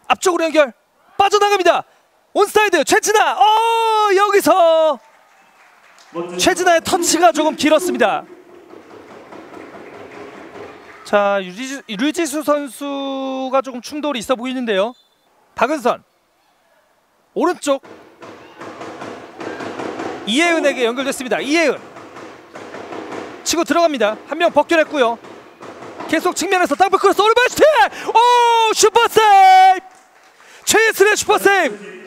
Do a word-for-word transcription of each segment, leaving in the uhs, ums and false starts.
앞쪽으로 연결 빠져나갑니다. 온사이드 최진아. 어 여기서 최진아의 터치가 조금 길었습니다. 자 류지수, 류지수 선수가 조금 충돌이 있어 보이는데요. 박은선 오른쪽 이혜은에게 연결됐습니다. 이혜은 치고 들어갑니다. 한 명 벗겨냈고요. 계속 측면에서 땅볼 크로스 오른발 슈팅! 오 슈퍼세이브! 최예슬의 슈퍼세이브!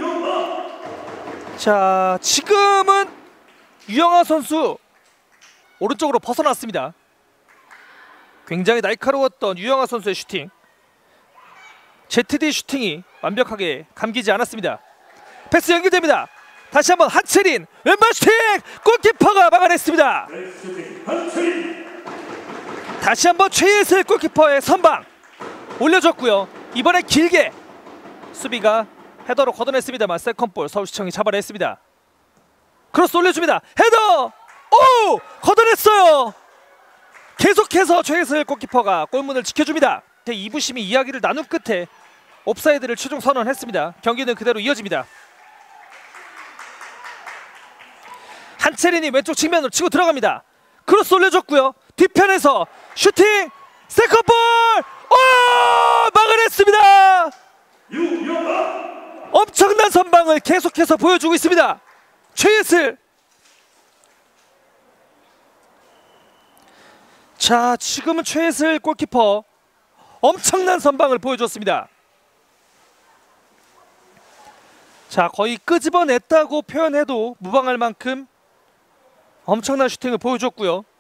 자 지금은 유영아 선수 오른쪽으로 벗어났습니다. 굉장히 날카로웠던 유영아 선수의 슈팅. 제트디 슈팅이 완벽하게 감기지 않았습니다. 패스 연결됩니다. 다시 한번 한채린 왼발 슈팅! 골키퍼가 막아냈습니다. 다시 한번 최예슬 골키퍼의 선방 올려줬고요. 이번에 길게 수비가 헤더로 걷어냈습니다만 세컨볼 서울시청이 잡아냈습니다. 크로스 올려줍니다. 헤더! 오! 걷어냈어요. 계속해서 최예슬 골키퍼가 골문을 지켜줍니다. 이 부심이 이야기를 나눈 끝에 옵사이드를 최종 선언했습니다. 경기는 그대로 이어집니다. 한채린이 왼쪽 측면으로 치고 들어갑니다. 크로스 올려줬고요. 뒤편에서 슈팅! 세컨볼! 오! 막아냈습니다. 엄청난 선방을 계속해서 보여주고 있습니다. 최예슬. 자 지금은 최예슬 골키퍼 엄청난 선방을 보여줬습니다. 자 거의 끄집어냈다고 표현해도 무방할 만큼 엄청난 슈팅을 보여줬고요.